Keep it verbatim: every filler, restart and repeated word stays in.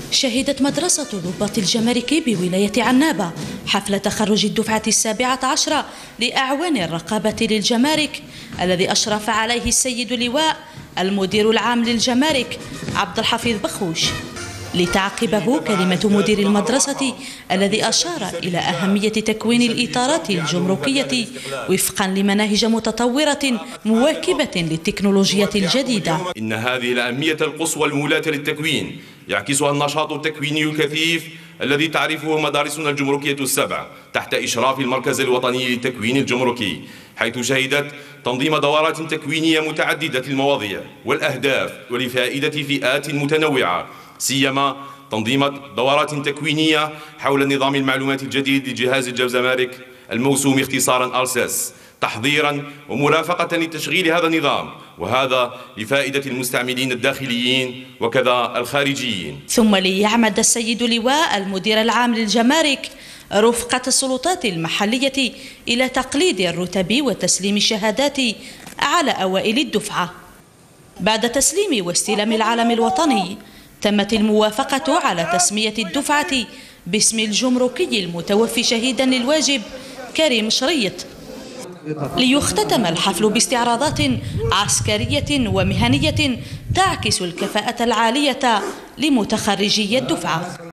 شهدت مدرسة ضباط الجمارك بولاية عنابة حفل تخرج الدفعة السابعة عشرة لأعوان الرقابة للجمارك الذي أشرف عليه السيد لواء المدير العام للجمارك عبد الحفيظ بخوش، لتعقبه كلمة مدير المدرسة الذي أشار إلى أهمية تكوين الإطارات الجمركية وفقا لمناهج متطورة مواكبة للتكنولوجيا الجديدة. إن هذه الأهمية القصوى المولاة للتكوين يعكسها النشاط التكويني الكثيف الذي تعرفه مدارسنا الجمركية السبع تحت إشراف المركز الوطني للتكوين الجمركي، حيث شهدت تنظيم دورات تكوينية متعددة المواضيع والأهداف ولفائدة فئات متنوعة، سيما تنظيم دورات تكوينية حول النظام المعلومات الجديد لجهاز الجمارك الموسوم اختصارا أرسس، تحضيرا ومرافقة لتشغيل هذا النظام، وهذا لفائدة المستعملين الداخليين وكذا الخارجيين. ثم ليعمد السيد لواء المدير العام للجمارك رفقة السلطات المحلية إلى تقليد الرتب وتسليم الشهادات على أوائل الدفعة. بعد تسليم واستلام العلم الوطني تمت الموافقة على تسمية الدفعة باسم الجمركي المتوفي شهيدا للواجب كريم شريط، ليختتم الحفل باستعراضات عسكرية ومهنية تعكس الكفاءة العالية لمتخرجي الدفعة.